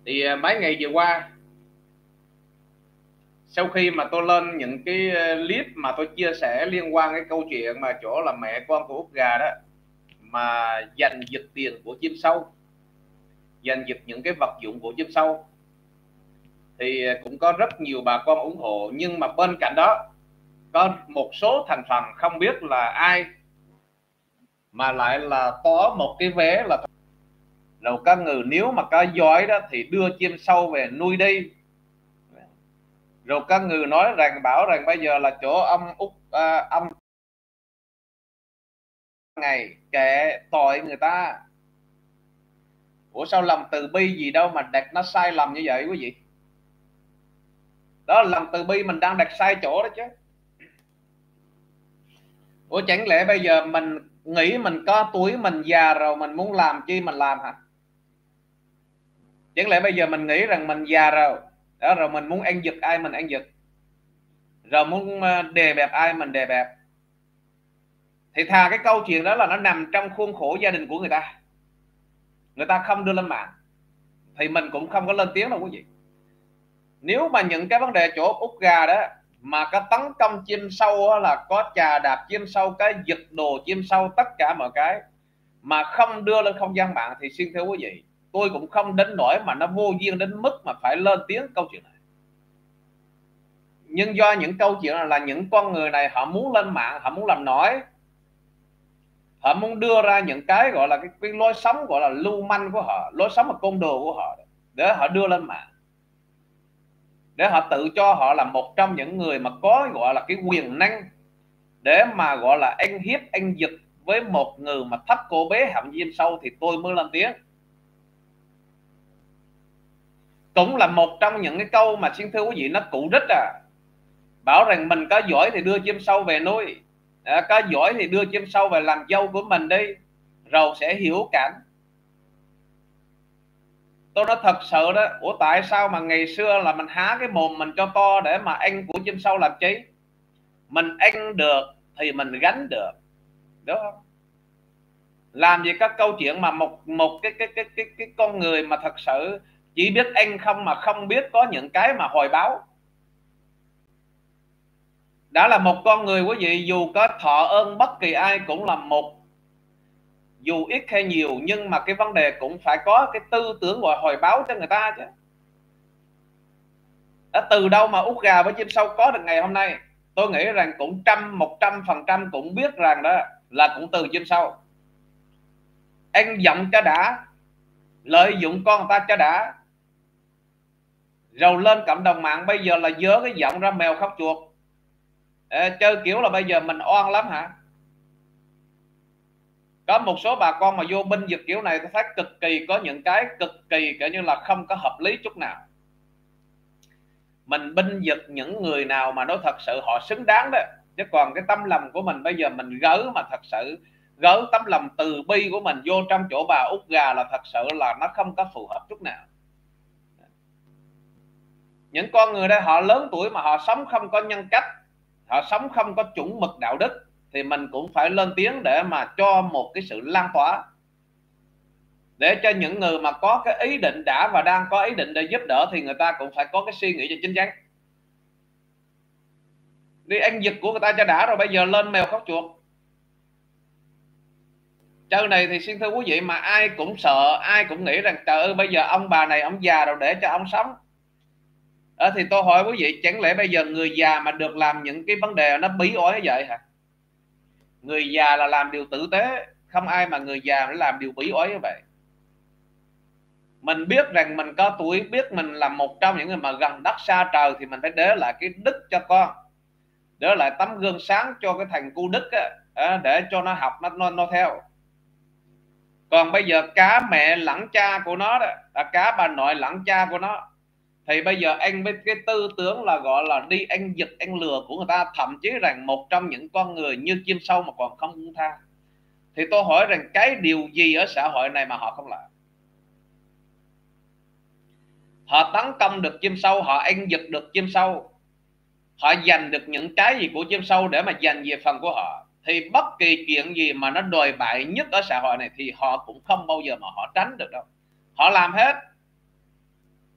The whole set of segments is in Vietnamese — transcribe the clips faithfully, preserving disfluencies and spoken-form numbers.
Thì mấy ngày vừa qua, sau khi mà tôi lên những cái clip mà tôi chia sẻ liên quan cái câu chuyện mà chỗ là mẹ con của út gà đó mà giành giật tiền của chim sâu, giành giật những cái vật dụng của chim sâu, thì cũng có rất nhiều bà con ủng hộ. Nhưng mà bên cạnh đó có một số thành phần không biết là ai mà lại là có một cái vé là rồi các người nếu mà có giỏi đó thì đưa chim sâu về nuôi đi. Rồi các người nói rằng bảo rằng bây giờ là chỗ ông út à, ông ngày kệ tội người ta. Ủa sao lòng từ bi gì đâu mà đặt nó sai lầm như vậy quý vị? Đó là lòng từ bi mình đang đặt sai chỗ đó chứ. Ủa chẳng lẽ bây giờ mình nghĩ mình có tuổi, mình già rồi, mình muốn làm chi mình làm hả? Chẳng lẽ bây giờ mình nghĩ rằng mình già rồi đó, rồi mình muốn ăn giật ai mình ăn giật, rồi muốn đè bẹp ai mình đè bẹp? Thì thà cái câu chuyện đó là nó nằm trong khuôn khổ gia đình của người ta, người ta không đưa lên mạng thì mình cũng không có lên tiếng đâu quý vị. Nếu mà những cái vấn đề chỗ út gà đó mà có tấn công chim sâu, là có chà đạp chim sâu, cái giật đồ chim sâu, tất cả mọi cái mà không đưa lên không gian mạng, thì xin thưa quý vị, tôi cũng không đến nỗi mà nó vô duyên đến mức mà phải lên tiếng câu chuyện này. Nhưng do những câu chuyện này là những con người này họ muốn lên mạng, họ muốn làm nổi, họ muốn đưa ra những cái gọi là cái, cái lối sống gọi là lưu manh của họ, lối sống mà côn đồ của họ, để họ đưa lên mạng, để họ tự cho họ là một trong những người mà có gọi là cái quyền năng để mà gọi là anh hiếp anh giật với một người mà thấp cô bé hầm diêm sâu, thì tôi mới lên tiếng. Cũng là một trong những cái câu mà xin thưa quý vị nó cụ rích à, bảo rằng mình có giỏi thì đưa chim sâu về nuôi, à, có giỏi thì đưa chim sâu về làm dâu của mình đi, rồi sẽ hiểu cảnh. Tôi nói thật sự đó, ủa tại sao mà ngày xưa là mình há cái mồm mình cho to để mà ăn của chim sâu làm chi? Mình ăn được thì mình gánh được, đúng không? Làm gì có câu chuyện mà một một cái cái cái cái cái con người mà thật sự chỉ biết ăn không mà không biết có những cái mà hồi báo. Đã là một con người quý vị, dù có thọ ơn bất kỳ ai cũng là một, dù ít hay nhiều, nhưng mà cái vấn đề cũng phải có cái tư tưởng gọi hồi báo cho người ta chứ. Đã từ đâu mà út gà với chim sâu có được ngày hôm nay? Tôi nghĩ rằng cũng trăm một trăm phần trăm cũng biết rằng đó là cũng từ chim sâu. Anh giọng cho đã, lợi dụng con người ta cho đã, rồi lên cộng đồng mạng bây giờ là dớ cái giọng ra mèo khóc chuột, à, chơi kiểu là bây giờ mình oan lắm hả? Có một số bà con mà vô binh giật kiểu này tôi thấy cực kỳ, có những cái cực kỳ kiểu như là không có hợp lý chút nào. Mình binh giật những người nào mà nói thật sự họ xứng đáng đó, chứ còn cái tâm lòng của mình bây giờ mình gỡ mà thật sự gỡ tấm lòng từ bi của mình vô trong chỗ bà út gà là thật sự là nó không có phù hợp chút nào. Những con người đây họ lớn tuổi mà họ sống không có nhân cách, họ sống không có chuẩn mực đạo đức, thì mình cũng phải lên tiếng để mà cho một cái sự lan tỏa, để cho những người mà có cái ý định đã và đang có ý định để giúp đỡ thì người ta cũng phải có cái suy nghĩ cho chính chắn. Đi ăn giật của người ta cho đã rồi bây giờ lên mèo khóc chuột. Chơi này thì xin thưa quý vị, mà ai cũng sợ, ai cũng nghĩ rằng trời ơi bây giờ ông bà này ông già rồi để cho ông sống. À, thì tôi hỏi quý vị, chẳng lẽ bây giờ người già mà được làm những cái vấn đề nó bí ổi như vậy hả? Người già là làm điều tử tế, không ai mà người già nó làm điều bí ổi như vậy. Mình biết rằng mình có tuổi, biết mình là một trong những người mà gần đất xa trời, thì mình phải để lại cái đức cho con, để lại tấm gương sáng cho cái thằng cu đức á, để cho nó học, nó, nó, nó theo. Còn bây giờ cá mẹ lẫn cha của nó đó, là cá bà nội lẫn cha của nó, thì bây giờ anh với cái tư tưởng là gọi là đi anh giật anh lừa của người ta, thậm chí rằng một trong những con người như chim sâu mà còn không buông tha, thì tôi hỏi rằng cái điều gì ở xã hội này mà họ không làm? Họ tấn công được chim sâu, họ anh giật được chim sâu, họ giành được những cái gì của chim sâu để mà giành về phần của họ, thì bất kỳ chuyện gì mà nó đồi bại nhất ở xã hội này thì họ cũng không bao giờ mà họ tránh được đâu, họ làm hết.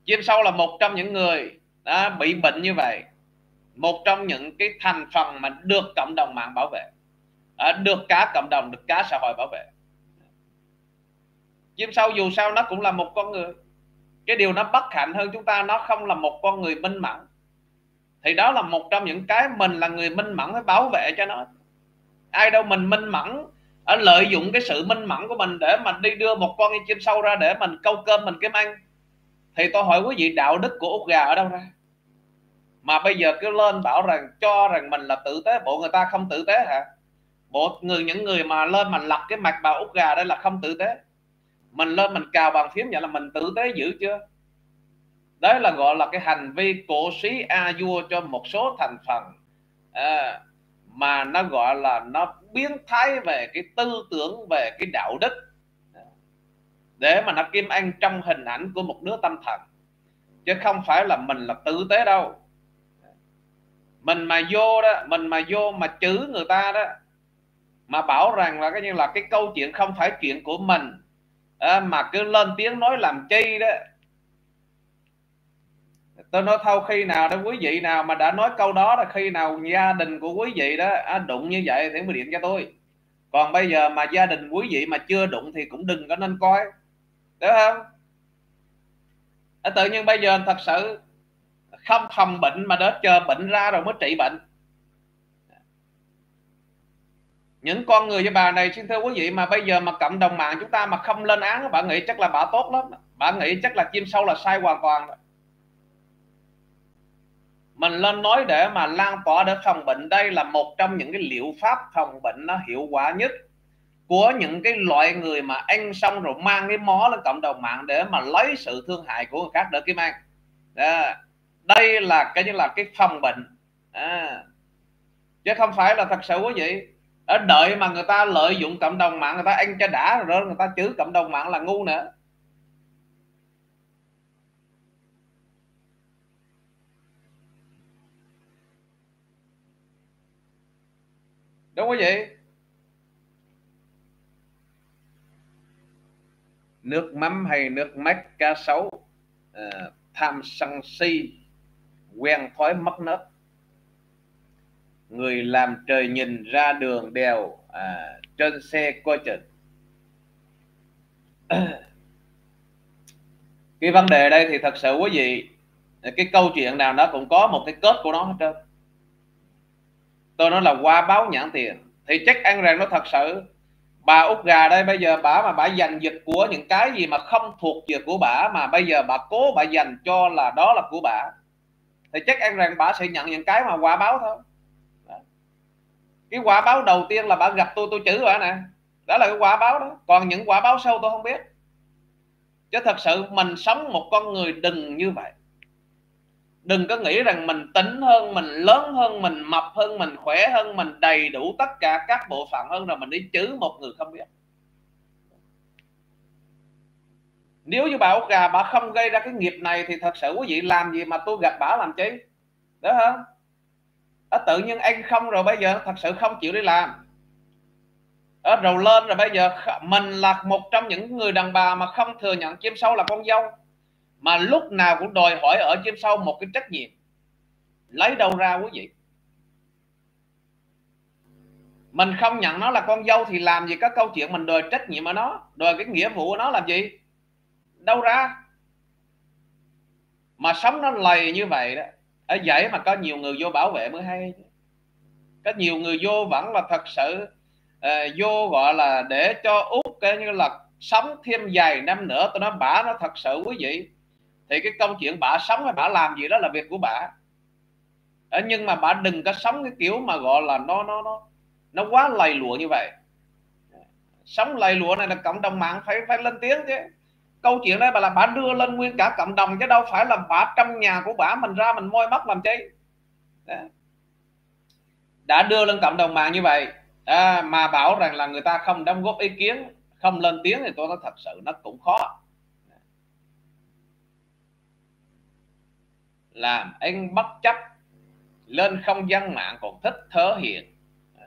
Chim sâu là một trong những người đã bị bệnh như vậy, một trong những cái thành phần mà được cộng đồng mạng bảo vệ, được cả cộng đồng, được cả xã hội bảo vệ. Chim sâu dù sao nó cũng là một con người. Cái điều nó bất hạnh hơn chúng ta, nó không là một con người minh mẫn, thì đó là một trong những cái mình là người minh mẫn phải bảo vệ cho nó. Ai đâu mình minh mẫn, ở lợi dụng cái sự minh mẫn của mình để mà đi đưa một con chim sâu ra để mình câu cơm mình kiếm ăn. Thì tôi hỏi quý vị, đạo đức của út gà ở đâu ra? Mà bây giờ cứ lên bảo rằng cho rằng mình là tử tế, bộ người ta không tử tế hả? Bộ người những người mà lên mà lật cái mặt bà út gà đây là không tử tế. Mình lên mình cào bàn phím vậy là mình tử tế dữ chưa? Đấy là gọi là cái hành vi cổ suý a vua cho một số thành phần à, mà nó gọi là nó biến thái về cái tư tưởng, về cái đạo đức, để mà nó kiếm ăn trong hình ảnh của một đứa tâm thần, chứ không phải là mình là tử tế đâu. Mình mà vô đó, mình mà vô mà chửi người ta đó, mà bảo rằng là cái như là cái câu chuyện không phải chuyện của mình à, mà cứ lên tiếng nói làm chi đó. Tôi nói thâu, khi nào đó quý vị nào mà đã nói câu đó là khi nào gia đình của quý vị đó à, đụng như vậy thì mới điện cho tôi. Còn bây giờ mà gia đình quý vị mà chưa đụng thì cũng đừng có nên coi, đúng không? À, tự nhiên bây giờ thật sự không phòng bệnh mà để chờ bệnh ra rồi mới trị bệnh. Những con người như bà này, xin thưa quý vị, mà bây giờ mà cộng đồng mạng chúng ta mà không lên án, bà nghĩ chắc là bà tốt lắm. Bà nghĩ chắc là chim sâu là sai hoàn toàn. Mình lên nói để mà lan tỏa, để phòng bệnh. Đây là một trong những cái liệu pháp phòng bệnh nó hiệu quả nhất của những cái loại người mà ăn xong rồi mang cái mó lên cộng đồng mạng để mà lấy sự thương hại của người khác để kiếm ăn. Đây là cái như là cái phòng bệnh à, chứ không phải là thật sự quý vị ở đợi mà người ta lợi dụng cộng đồng mạng, người ta ăn cho đã rồi đó người ta chửi cộng đồng mạng là ngu nữa. Đúng quý vị? Nước mắm hay nước mách cá sấu à, tham sân si, quen thói mất nết, người làm trời nhìn ra đường đèo à, trên xe coi chừng. Cái vấn đề đây thì thật sự quý vị, cái câu chuyện nào nó cũng có một cái kết của nó hết trơn. Tôi nói là qua báo nhãn tiền thì chắc ăn rằng nó thật sự bà út gà đây bây giờ bà mà bà giành giật của những cái gì mà không thuộc về của bà, mà bây giờ bà cố bà dành cho là đó là của bà, thì chắc ăn rằng bà sẽ nhận những cái mà quả báo thôi. Cái quả báo đầu tiên là bà gặp tôi tôi chửi bà nè, đó là cái quả báo đó. Còn những quả báo sau tôi không biết. Chứ thật sự mình sống một con người đừng như vậy. Đừng có nghĩ rằng mình tỉnh hơn, mình lớn hơn, mình mập hơn, mình khỏe hơn, mình đầy đủ tất cả các bộ phận hơn rồi mình đi chửi một người không biết. Nếu như bà út gà bà không gây ra cái nghiệp này thì thật sự quý vị làm gì mà tôi gặp bà làm chi, đó hả? Đó, tự nhiên anh không rồi bây giờ thật sự không chịu đi làm. Đó, rồi lên rồi bây giờ mình là một trong những người đàn bà mà không thừa nhận chim sâu là con dâu, mà lúc nào cũng đòi hỏi ở chim sâu một cái trách nhiệm. Lấy đâu ra quý vị? Mình không nhận nó là con dâu thì làm gì có câu chuyện mình đòi trách nhiệm ở nó, đòi cái nghĩa vụ của nó làm gì? Đâu ra? Mà sống nó lầy như vậy đó. Ở vậy mà có nhiều người vô bảo vệ mới hay. Có nhiều người vô vẫn là thật sự uh, vô gọi là để cho út cái như là sống thêm vài năm nữa. Tôi nói bả nó thật sự quý vị, thì cái câu chuyện bả sống hay bả làm gì đó là việc của bả. uh, Nhưng mà bả đừng có sống cái kiểu mà gọi là nó nó nó nó quá lầy lụa như vậy. Sống lầy lụa này là cộng đồng mạng phải phải lên tiếng chứ. Câu chuyện đây bà là bà đưa lên nguyên cả cộng đồng, chứ đâu phải là bà trong nhà của bà mình ra mình môi mắt làm chi. Đó. Đã đưa lên cộng đồng mạng như vậy à, mà bảo rằng là người ta không đóng góp ý kiến, không lên tiếng, thì tôi nói thật sự nó cũng khó. Làm anh bất chấp lên không gian mạng còn thích thể hiện,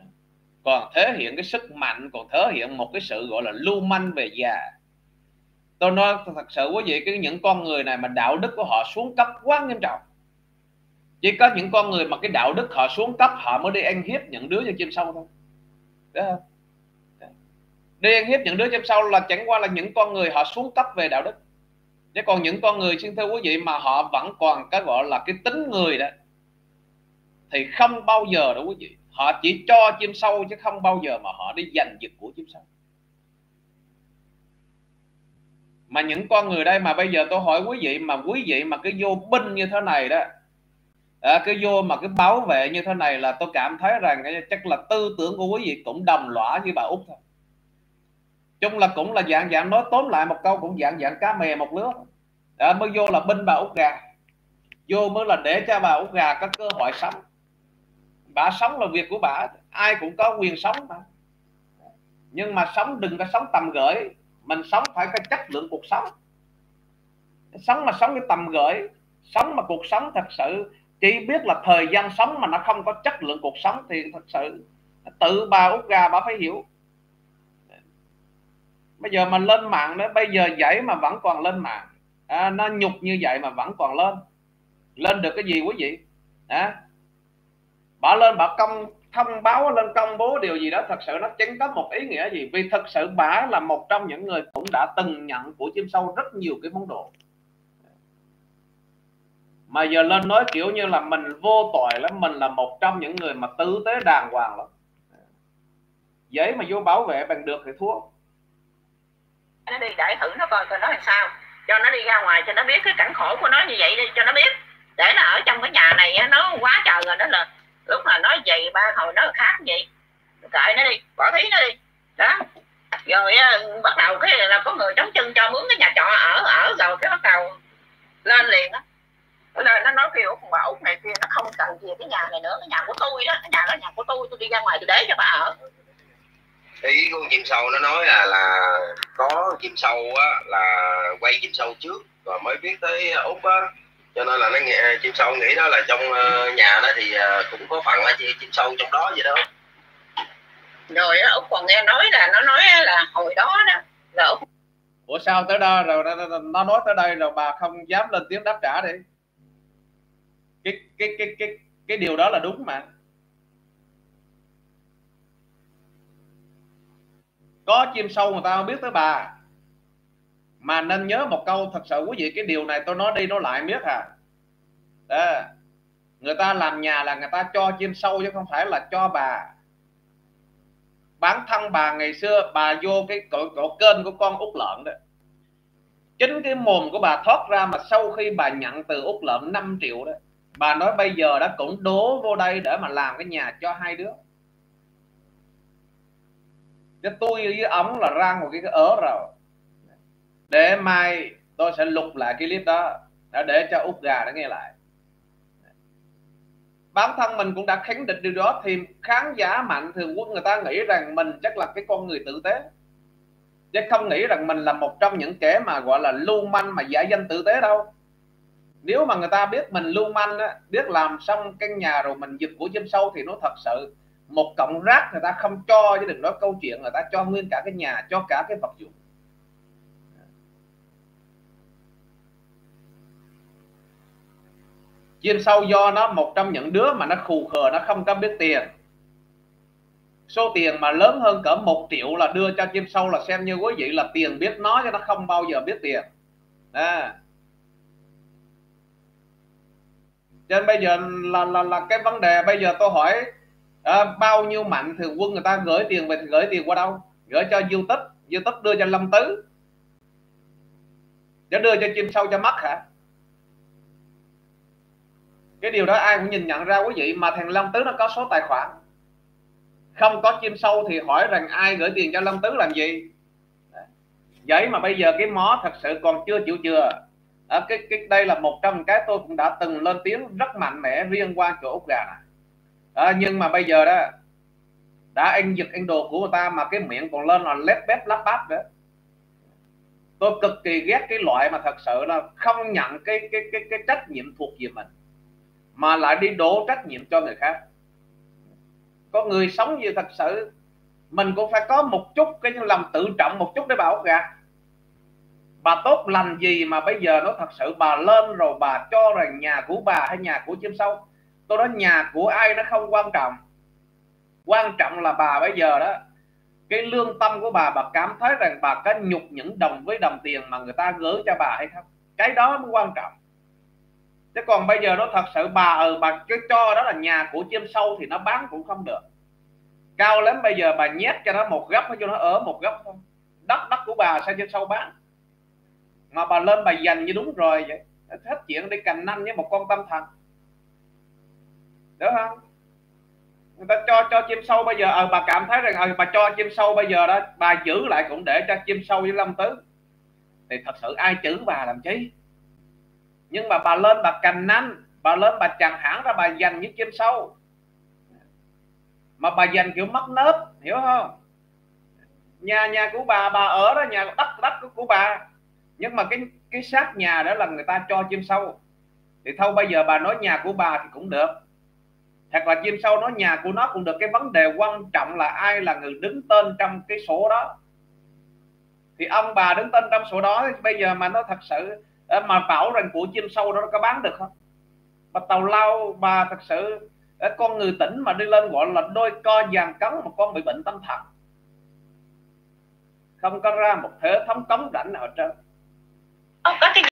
còn thể hiện cái sức mạnh, còn thể hiện một cái sự gọi là lưu manh về già. Tôi nói thật sự quý vị, cái những con người này mà đạo đức của họ xuống cấp quá nghiêm trọng. Chỉ có những con người mà cái đạo đức họ xuống cấp, họ mới đi ăn hiếp những đứa như chim sâu thôi. Đấy không? Đi ăn hiếp những đứa chim sâu là chẳng qua là những con người họ xuống cấp về đạo đức. Chứ còn những con người, xin thưa quý vị, mà họ vẫn còn cái gọi là cái tính người đó, thì không bao giờ đó quý vị, họ chỉ cho chim sâu chứ không bao giờ mà họ đi giành giật của chim sâu. Mà những con người đây mà bây giờ tôi hỏi quý vị, mà quý vị mà cứ vô binh như thế này đó, à, cứ vô mà cứ bảo vệ như thế này, là tôi cảm thấy rằng chắc là tư tưởng của quý vị cũng đồng lõa như bà Út thôi. Chung là cũng là dạng dạng nói tóm lại một câu, cũng dạng dạng cá mè một lứa. À, mới vô là binh bà Út Gà, vô mới là để cho bà Út Gà có cơ hội sống. Bà sống là việc của bà, ai cũng có quyền sống mà. Nhưng mà sống đừng có sống tầm gửi, mình sống phải có chất lượng cuộc sống. Sống mà sống cái tầm gửi, sống mà cuộc sống thật sự chỉ biết là thời gian sống mà nó không có chất lượng cuộc sống thì thật sự tự bà Út Gà bà phải hiểu. Bây giờ mà lên mạng đó, bây giờ vậy mà vẫn còn lên mạng, à, nó nhục như vậy mà vẫn còn lên. Lên được cái gì quý vị? À, bà lên bà công thông báo lên công bố điều gì đó, thật sự nó chẳng có một ý nghĩa gì. Vì thật sự bà là một trong những người cũng đã từng nhận của chim sâu rất nhiều cái món đồ, mà giờ lên nói kiểu như là mình vô tội lắm, mình là một trong những người mà tử tế đàng hoàng lắm. Giấy mà vô bảo vệ bằng được thì thua. Nó đi để thử nó coi coi nó làm sao, cho nó đi ra ngoài cho nó biết cái cảnh khổ của nó như vậy đi, cho nó biết. Để nó ở trong cái nhà này nó quá trời rồi, đó là lúc mà nói gì ba hồi nó khác vậy, kệ nó đi, bỏ thí nó đi đó. Rồi bắt đầu cái là có người chống chân cho mướn cái nhà trọ ở ở rồi cái bắt đầu lên liền á. Nên nó nói kêu bà Út này kia nó không cần gì cái nhà này nữa, cái nhà của tôi đó, cái nhà đó nhà của tôi, tôi đi ra ngoài tôi để cho bà ở. Ý con chim sâu nó nói là là có chim sâu á, là quay chim sâu trước rồi mới biết tới Út á, cho nên là nó nghe chim sâu nghĩ đó là trong nhà đó thì cũng có phần là chim sâu trong đó vậy đó. Rồi Út còn nghe nói là nó nói là hồi đó đó là Út. Ủa sao tới đó rồi nó nói tới đây rồi bà không dám lên tiếng đáp trả đi? Cái cái cái cái cái điều đó là đúng mà. Có chim sâu người ta không biết tới bà. Mà nên nhớ một câu thật sự quý vị, cái điều này tôi nói đi nói lại biết à. Đó. Người ta làm nhà là người ta cho chim sâu chứ không phải là cho bà. Bản thân bà ngày xưa bà vô cái cổ, cổ kênh của con út lợn đó, chính cái mồm của bà thoát ra mà sau khi bà nhận từ út lợn năm triệu đó, bà nói bây giờ đã cũng đổ vô đây để mà làm cái nhà cho hai đứa. Chứ tôi với ống là ra một cái ớ rồi. Để mai tôi sẽ lục lại cái clip đó để cho út gà nó nghe lại. Bản thân mình cũng đã khẳng định điều đó, thì khán giả mạnh thường quân người ta nghĩ rằng mình chắc là cái con người tử tế, chứ không nghĩ rằng mình là một trong những kẻ mà gọi là lưu manh mà giả danh tử tế đâu. Nếu mà người ta biết mình lưu manh á, biết làm xong căn nhà rồi mình giật của chim sâu thì nó thật sự một cọng rác người ta không cho, chứ đừng nói câu chuyện người ta cho nguyên cả cái nhà, cho cả cái vật dụng. Chim sâu do nó một trong những đứa mà nó khù khờ, nó không có biết tiền. Số tiền mà lớn hơn cỡ một triệu là đưa cho chim sâu là xem như quý vị là tiền biết nó, chứ nó không bao giờ biết tiền. À. Cho nên bây giờ là, là, là cái vấn đề bây giờ tôi hỏi à, bao nhiêu mạnh thường quân người ta gửi tiền về thì gửi tiền qua đâu? Gửi cho YouTube, YouTube đưa cho Lâm Tứ, chứ đưa cho chim sâu cho mắt hả? Cái điều đó ai cũng nhìn nhận ra quý vị. Mà thằng Lâm Tứ nó có số tài khoản, không có chim sâu thì hỏi rằng ai gửi tiền cho Lâm Tứ làm gì? Vậy mà bây giờ cái mó thật sự còn chưa chịu chừa. À, cái, cái đây là một trong cái tôi cũng đã từng lên tiếng rất mạnh mẽ riêng qua chỗ út gà này. À, nhưng mà bây giờ đó đã ăn giật ăn đồ của người ta mà cái miệng còn lên là lép bép lắp bắp nữa. Tôi cực kỳ ghét cái loại mà thật sự là không nhận cái cái cái cái trách nhiệm thuộc về mình mà lại đi đổ trách nhiệm cho người khác. Có người sống gì thật sự mình cũng phải có một chút cái lòng tự trọng một chút để bảo gà. bà tốt lành gì mà bây giờ nó thật sự bà lên rồi bà cho rằng nhà của bà hay nhà của chim sâu. Tôi nói nhà của ai nó không quan trọng, quan trọng là bà bây giờ đó, cái lương tâm của bà, bà cảm thấy rằng bà có nhục những đồng với đồng tiền mà người ta gửi cho bà hay không, cái đó mới quan trọng. Chứ còn bây giờ nó thật sự bà ừ, bà cứ cho đó là nhà của chim sâu thì nó bán cũng không được. Cao lắm bây giờ bà nhét cho nó một góc cho nó ở một góc thôi, đất đất của bà sao chim sâu bán. Mà bà lên bà dành như đúng rồi vậy, hết chuyện đi cành nanh với một con tâm thần, đúng không? Người ta cho cho chim sâu bây giờ ờ bà cảm thấy rằng ờ bà cho chim sâu bây giờ đó, bà giữ lại cũng để cho chim sâu với Lâm Tứ, thì thật sự ai chữ bà làm chi. Nhưng mà bà lên bà cành nanh, bà lên bà chẳng hẳn ra bà dành với chim sâu, mà bà dành kiểu mất nết, hiểu không? Nhà nhà của bà bà ở đó, nhà đất đất của, của bà, nhưng mà cái cái sát nhà đó là người ta cho chim sâu, thì thôi bây giờ bà nói nhà của bà thì cũng được, hoặc là chim sâu nói nhà của nó cũng được. Cái vấn đề quan trọng là ai là người đứng tên trong cái sổ đó, thì ông bà đứng tên trong sổ đó. Bây giờ mà nó thật sự mà bảo rằng của chim sâu đó nó có bán được không? Bà tào lao, bà thật sự con người tỉnh mà đi lên gọi là đôi co dàn cấn, một con bị bệnh tâm thần, không có ra một hệ thống cống rãnh nào hết trơn. Có cái